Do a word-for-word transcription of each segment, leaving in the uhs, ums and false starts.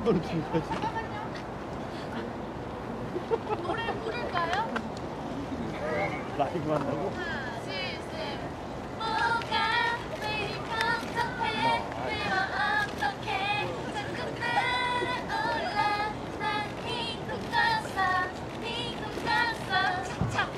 이거를 주는 거지. 노래 부를까요? 라이브 한다고? 하나, 둘, 셋. 뭐가 왜 걱정해? 내가 어떡해? 자꾸 따라올라. 난 힘들었어. 힘들었어. 참.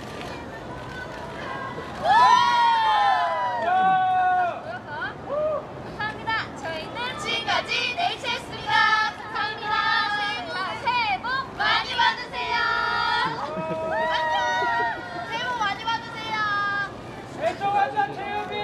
감사합니다. 저희는 지금까지 네이처였습니다. 감사합니다. 새해 복 많이 받으세요. 안녕. 새해 복 많이 받으세요. 애청한다 최유미.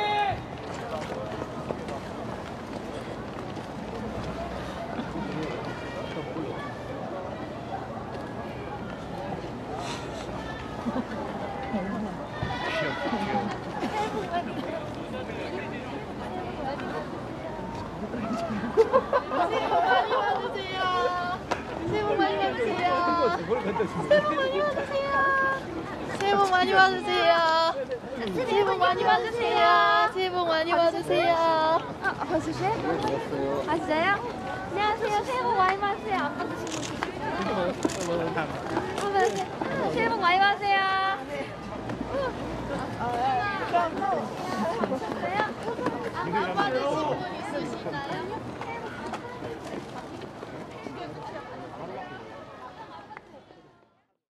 새해 복 많이 받으세요. 새해 복 많이 받으세요. 새해 복 많이 받으세요. 새해 복 많이 받으세요. 아, 받으세요? 아, 진짜요? 안녕하세요. 새해 복 많이 받으세요. 안 받으시는 분. 새해 복 많이 받으세요. 안 받으시는 분.